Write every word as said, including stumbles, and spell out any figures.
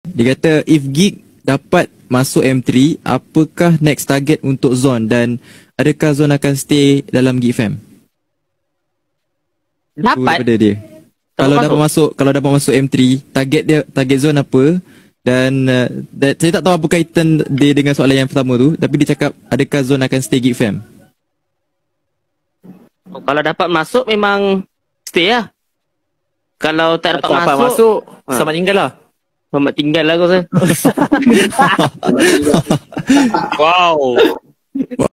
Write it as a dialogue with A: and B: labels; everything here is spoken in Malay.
A: Dia kata if gig dapat masuk M three, apakah next target untuk Zon dan adakah Zon akan stay dalam Geek Fam?
B: Dapat.
A: Daripada dia. Kalau dapat masuk, kalau dapat masuk M three, target dia, target Zon apa? Dan uh, that, saya tak tahu apa kaitan dia dengan soalan yang pertama tu, tapi dia cakap adakah Zon akan stay Geek Fam?
B: Oh, kalau dapat masuk memang stay lah. Kalau tak dapat
C: tak
B: masuk,
C: masuk
B: ha.
C: selamat tinggal lah.
B: Selamat tinggal lah kau.
C: Wow.